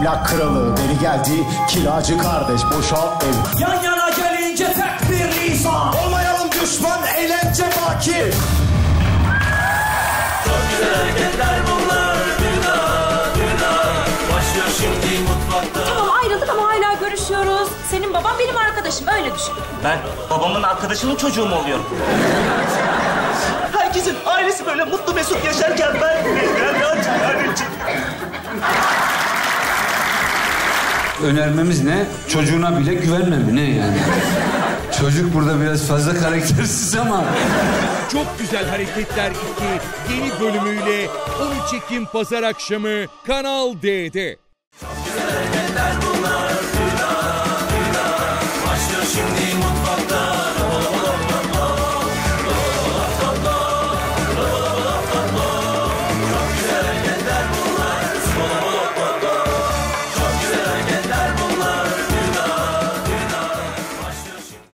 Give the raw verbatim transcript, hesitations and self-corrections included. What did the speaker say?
Ahlak kralı beri geldi, kiracı kardeş boşalt ev. Yan yana gelince tek bir lisan. Olmayalım düşman, eğlence baki. Çok güzel hareketler bunlar. Düna, düna. Başlıyor şimdi mutfakta. Tamam ayrıldık ama hala görüşüyoruz. Senin baban benim arkadaşım, öyle düşün. Ben babamın arkadaşının çocuğu mu oluyorum? Herkesin ailesi böyle mutlu mesut yaşarken ben Önermemiz ne? Çocuğuna bile güvenme mi? Ne yani? Çocuk burada biraz fazla karaktersiz ama. Çok Güzel Hareketler iki yeni bölümüyle on üç Ekim Pazar akşamı Kanal D'de.